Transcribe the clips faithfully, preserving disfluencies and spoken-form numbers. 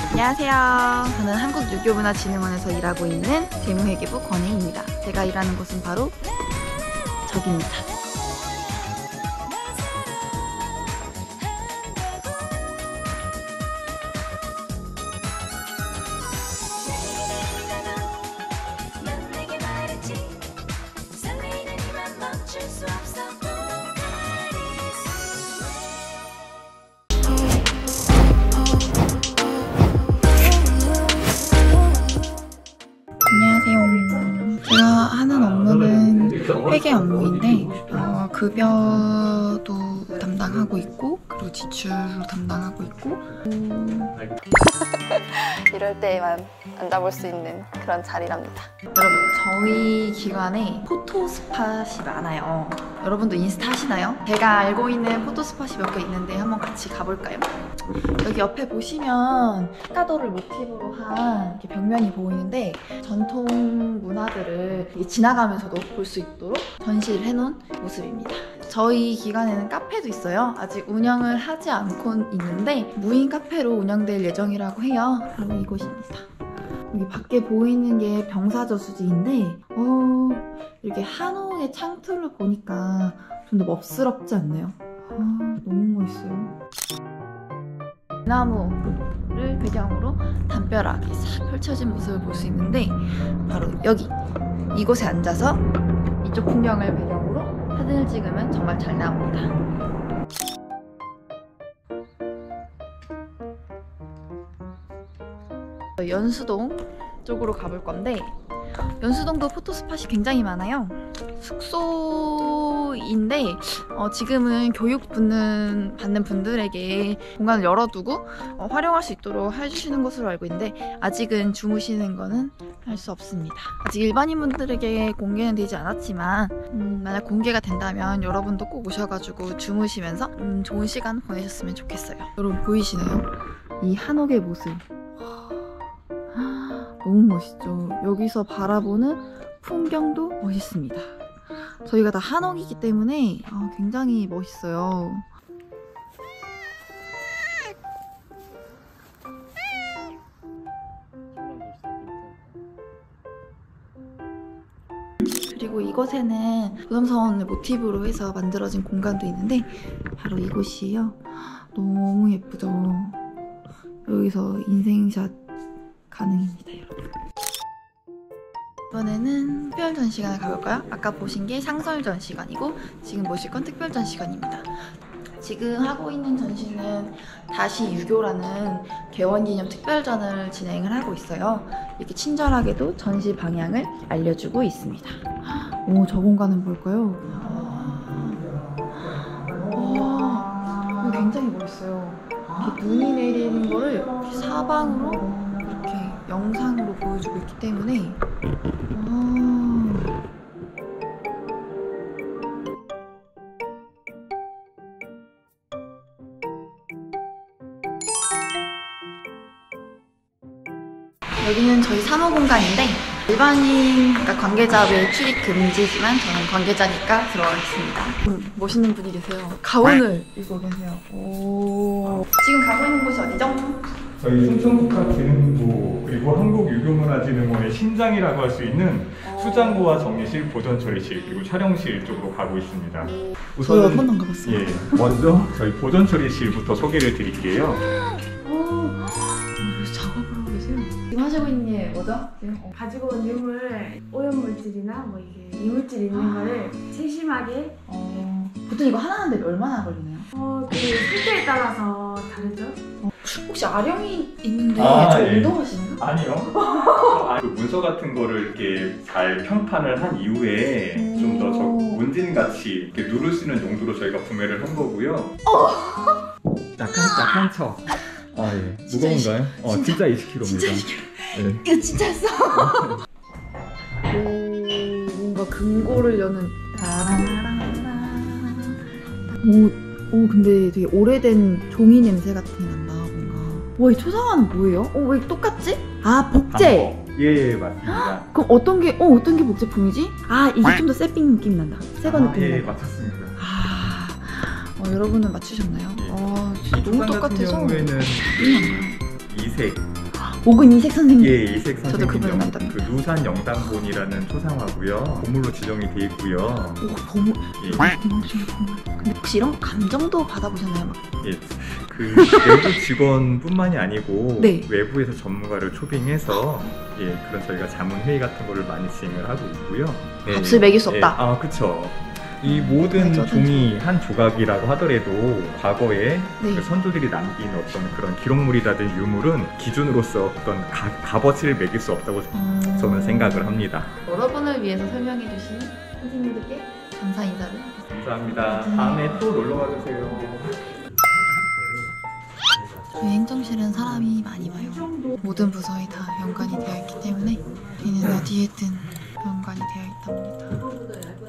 안녕하세요. 저는 한국유교문화진흥원에서 일하고 있는 재무회계부 권혜입니다. 제가 일하는 곳은 바로 저기입니다. 안녕하세요. 제가 하는 업무는 회계 업무인데 어, 급여도 담당하고 있고 그리고 지출도 담당하고 있고 이럴 때만 앉아볼 수 있는 그런 자리랍니다. 여러분, 저희 기관에 포토 스팟이 많아요. 여러분도 인스타 하시나요? 제가 알고 있는 포토 스팟이 몇 개 있는데 한번 같이 가볼까요? 여기 옆에 보시면 카도를 모티브로 한 이렇게 벽면이 보이는데 전통 문화들을 지나가면서도 볼 수 있도록 전시를 해놓은 모습입니다. 저희 기관에는 카페도 있어요. 아직 운영을 하지 않고 있는데 무인 카페로 운영될 예정이라고 해요. 바로 이곳입니다. 여기 밖에 보이는 게 병사저수지인데 어, 이렇게 한옥의 창틀로 보니까 좀 더 멋스럽지 않나요? 아, 너무 멋있어요. 나무를 배경으로 담벼락이 싹 펼쳐진 모습을 볼 수 있는데 바로 여기 이곳에 앉아서 이쪽 풍경을 배경으로 사진을 찍으면 정말 잘 나옵니다. 연수동 쪽으로 가볼 건데 연수동도 포토스팟이 굉장히 많아요. 숙소인데 어, 지금은 교육 받는, 받는 분들에게 공간을 열어두고 어, 활용할 수 있도록 해주시는 것으로 알고 있는데 아직은 주무시는 거는 할 수 없습니다. 아직 일반인 분들에게 공개는 되지 않았지만 음, 만약 공개가 된다면 여러분도 꼭 오셔가지고 주무시면서 음, 좋은 시간 보내셨으면 좋겠어요. 여러분 보이시나요? 이 한옥의 모습 너무 멋있죠? 여기서 바라보는 풍경도 멋있습니다. 저희가 다 한옥이기 때문에 아, 굉장히 멋있어요. 그리고 이곳에는 도담선을 모티브로 해서 만들어진 공간도 있는데 바로 이곳이에요. 너무 예쁘죠? 여기서 인생샷 가능입니다, 여러분. 이번에는 특별 전시관을 가볼까요? 아까 보신 게 상설 전시관이고 지금 보실 건 특별 전시관입니다. 지금 하고 있는 전시는 다시 유교라는 개원기념 특별전을 진행을 하고 있어요. 이렇게 친절하게도 전시 방향을 알려주고 있습니다. 오, 저 공간은 뭘까요? 와, 굉장히 멋있어요. 이렇게 눈이 내리는 거를 사방으로 이렇게 영상으로 보여주고 있기 때문에 와. 여기는 저희 사무 공간인데 일반인 그러니까 관계자의 출입 금지지만 저는 관계자니까 들어가겠습니다. 음, 멋있는 분이 계세요. 가운을 입고 계세요. 오. 지금 가고 있는 곳이 어디죠? 저희 충청국가기능부 그리고 한국유교문화진흥원의 심장이라고 할 수 있는 수장고와 정리실, 보존처리실 그리고 촬영실 쪽으로 가고 있습니다. 우선 한 번도 안 가봤어요. 예, 먼저 저희 보존처리실부터 소개를 드릴게요. 오, 작업을 하고 계세요? 지금 하시고 있는 게 뭐죠? 어, 가지고 온 유물, 오염물질이나 뭐 이게 이물질 있는 거를 세심하게 어, 보통 이거 하나 하는데 얼마나 걸리나요? 어, 그 상태에 따라서 다르죠? 어, 혹시 아령이 있는데 아, 저 예. 운동하시나요? 아니요. 그 문서 같은 거를 이렇게 잘 평판을 한 이후에 좀 더 문진같이 이렇게 누를 수 있는 용도로 저희가 구매를 한 거고요. 어. 약간 약간 쳐. 아 예. 무거운가요? 어 진짜, 진짜 이십 킬로그램입니다. 진짜 이십 킬로그램. 네. 이거 진짜였어. 오, 뭔가 금고를 여는. 오, 오, 근데 되게 오래된 종이 냄새 같은 게 난다, 뭔가. 와, 이 초상화는 뭐예요? 어, 왜 똑같지? 아, 복제! 예예 예, 맞습니다. 그럼 어떤 게, 어, 어떤 게 복제품이지? 아, 이게 좀 더 세핑 느낌이 난다. 새거 아, 느낌이 예 난다. 맞췄습니다. 아, 어, 여러분은 맞추셨나요? 네. 아, 진짜 너무 같은 똑같아서. 경우에는 음. 이색 옥은 이색 선생님. 예, 이색 저도 선생님 그분을 영- 만납니다. 그 누산 영단본이라는 초상화고요. 보물로 지정이 돼 있고요. 오, 보물. 예, 보물 중에 보물. 근데 혹시 이런 거 감정도 받아보셨나요? 막? 예, 그 내부 직원뿐만이 아니고 네. 외부에서 전문가를 초빙해서 예, 그런 저희가 자문 회의 같은 거를 많이 진행을 하고 있고요. 네, 값을 매길 수 예, 없다. 아, 그렇죠. 이 모든 맞아, 종이 한 조각이라고 하더라도 과거에 네. 그 선조들이 남긴 어떤 그런 기록물이라든 유물은 기준으로서 어떤 가, 값어치를 매길 수 없다고 음... 저는 생각을 합니다. 여러분을 위해서 설명해 주신 선생님들께 감사 인사를. 감사합니다. 다음에 또 놀러 와주세요. 저희 행정실은 사람이 많이 와요. 모든 부서에 다 연관이 되어 있기 때문에 저희는 어디에든 연관이 되어 있답니다.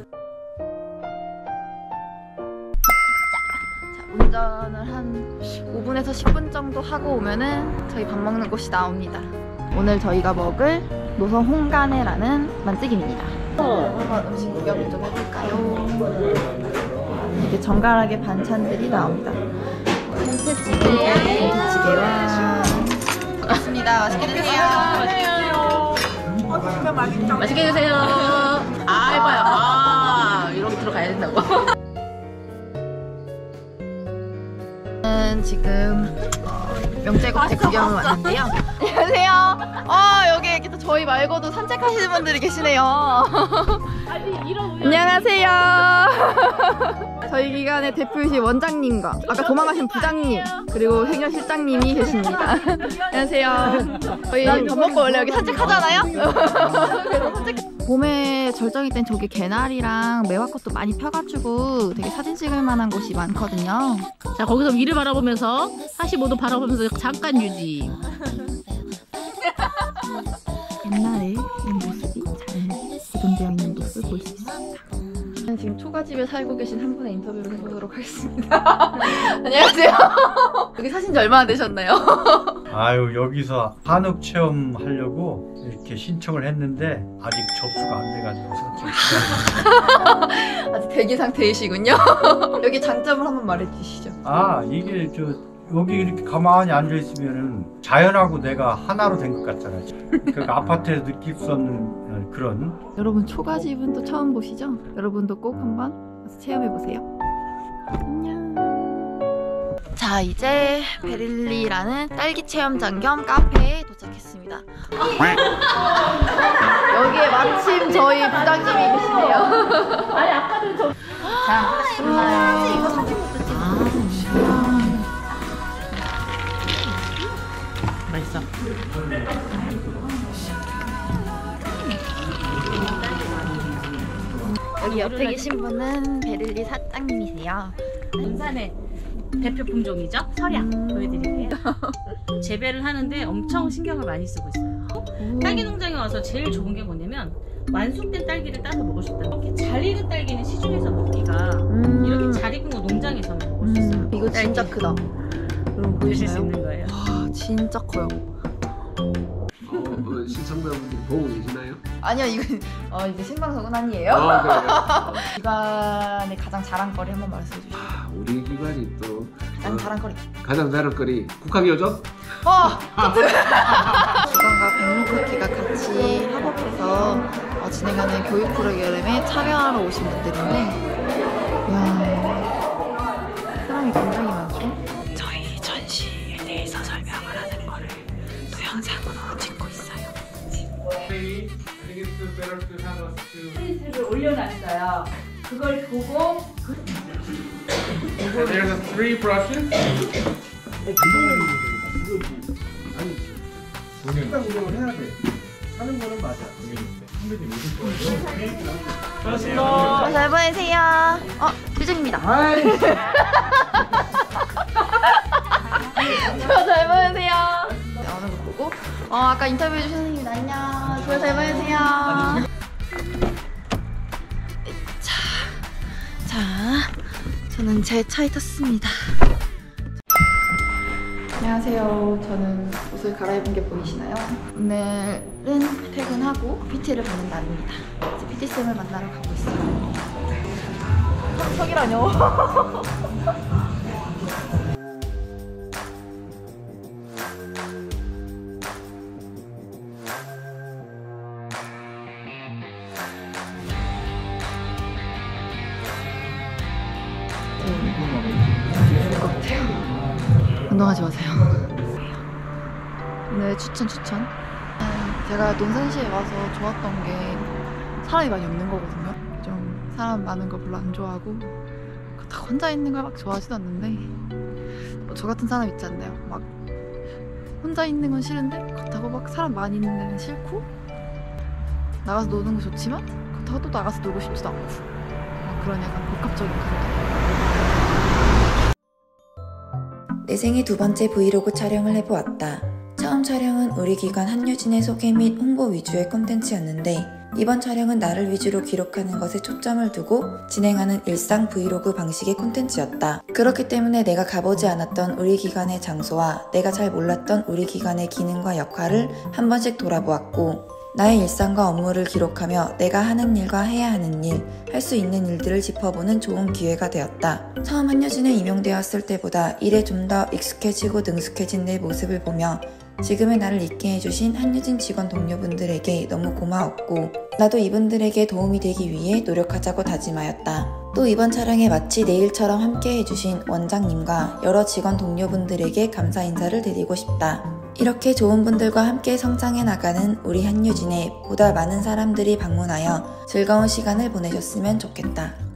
자, 운전을 한 오 분에서 십 분 정도 하고 오면은 저희 밥 먹는 곳이 나옵니다. 오늘 저희가 먹을 노선 홍가네라는 만찌개입니다. 한번 음식 구경 좀 해볼까요? 이렇게 정갈하게 반찬들이 나옵니다. 생태찌개, 김치찌개와 반갑습니다. 맛있게 드세요. 맛있게 드세요. 아, 해봐요. 아, 이렇게 들어가야 된다고. 저는 지금 어, 명재국제 구경을 왔는데요. 안녕하세요. 아, 여기 이렇게 또 저희 말고도 산책하시는 분들이 계시네요. 안녕하세요. 저희 기관의 대표이신 원장님과 아까 도망가신 부장님 그리고 행정실장님이 계십니다. 안녕하세요. 저희 밥 먹고 원래 여기 산책하잖아요. 그래서 산책. 봄에 절정일 땐 저기 개나리랑 매화꽃도 많이 펴가지고 되게 사진 찍을 만한 곳이 많거든요. 자, 거기서 위를 바라보면서 사십오 도 바라보면서 잠깐 유지. 옛날의 이 모습이 잘 보존되어 있는 모습을 볼 수 있습니다. 저는 지금 초가집에 살고 계신 한 분의 인터뷰를 해보도록 하겠습니다. 안녕하세요. 여기 사신 지 얼마나 되셨나요? 아유, 여기서 한옥 체험 하려고 이렇게 신청을 했는데 아직 접수가 안 돼가지고 아직 대기 상태이시군요. 여기 장점을 한번 말해주시죠. 아, 이게 저 여기 이렇게 가만히 앉아 있으면은 자연하고 내가 하나로 된 것 같잖아요. 그러니까 아파트에서 느낄 수 없는 그런. 여러분 초가집은 또 처음 보시죠? 여러분도 꼭 한번 와서 체험해보세요. 안녕. 자, 이제 베릴리라는 딸기 체험장 겸 카페에 도착했습니다. 여기에 마침 저희 부장님이 계시네요. 아니, 아까는 저. 자, 아, 이거 사진부터 찍어. 맛있어. 여기 옆에 계신 분은 베릴리 사장님이세요. 군산의 대표 품종이죠. 설약 음. 보여드릴게요. 재배를 하는데 엄청 신경을 많이 쓰고 있어요. 딸기 농장에 와서 제일 좋은 게 뭐냐면 완숙된 딸기를 따서 먹을 수 있다. 이렇게 잘 익은 딸기는 시중에서 먹기가 음. 이렇게 잘 익은 거 농장에서만 먹을 수 있어요. 음, 이거 진짜 딸기. 크다. 여러분 드실 수 보이시나요? 있는 거예요. 와, 진짜 커요. 어, 시청자분들 보고 계시나요? 아니요, 이건 어, 이제 생방송은 아니에요. 아, 그래요? 기관의 가장 자랑거리 한번 말씀해 주시죠. 아, 우리 기관이 또 가장 어, 자랑거리. 가장 자랑거리 국학여점? 어! 기관과 백로쿠키가 같이 협업해서 어, 진행하는 교육 프로그램에 참여하러 오신 분들인데, 이야, 사람이 굉장히 많죠? 저희 전시에 대해서 설명을 하는 거를 동영상으로 찍고 있어요. 프린트를 올려놨어요. 그걸 보고 There's three brushes. 운동을 해야 돼. 하는 거는 맞아. 어, 잘 보내세요. 어, 표정입니다. 좋아, 잘 보내세요. 나오는 거 보고. 어, 아까 인터뷰해 주신 선생님 안녕. 좋아, 잘 보내세요. 자, 자, 저는 제 차에 탔습니다. 안녕하세요. 저는 옷을 갈아입은 게 보이시나요? 오늘은 퇴근하고 피티를 받는 날입니다. 이제 피티쌤을 만나러 가고 있어요. 석이라뇨. 운동하지 마세요. 오늘 추천 추천. 제가 논산시에 와서 좋았던 게 사람이 많이 없는 거거든요. 좀 사람 많은 거 별로 안 좋아하고 다 혼자 있는 걸 막 좋아하지도 않는데 저 같은 사람 있지 않나요? 막 혼자 있는 건 싫은데 그렇다고 막 사람 많이 있는 데는 싫고 나가서 노는 거 좋지만 그렇다고 또 나가서 놀고 싶지도 않고 그런 약간 복합적인 감정. 내 생애 두 번째 브이로그 촬영을 해보았다. 처음 촬영은 우리 기관 한유진의 소개 및 홍보 위주의 콘텐츠였는데 이번 촬영은 나를 위주로 기록하는 것에 초점을 두고 진행하는 일상 브이로그 방식의 콘텐츠였다. 그렇기 때문에 내가 가보지 않았던 우리 기관의 장소와 내가 잘 몰랐던 우리 기관의 기능과 역할을 한 번씩 돌아보았고 나의 일상과 업무를 기록하며 내가 하는 일과 해야 하는 일, 할 수 있는 일들을 짚어보는 좋은 기회가 되었다. 처음 한유진에 임용되었을 때보다 일에 좀 더 익숙해지고 능숙해진 내 모습을 보며 지금의 나를 있게 해주신 한유진 직원 동료분들에게 너무 고마웠고 나도 이분들에게 도움이 되기 위해 노력하자고 다짐하였다. 또 이번 촬영에 마치 내일처럼 함께 해주신 원장님과 여러 직원 동료분들에게 감사 인사를 드리고 싶다. 이렇게 좋은 분들과 함께 성장해 나가는 우리 한유진에 보다 많은 사람들이 방문하여 즐거운 시간을 보내셨으면 좋겠다.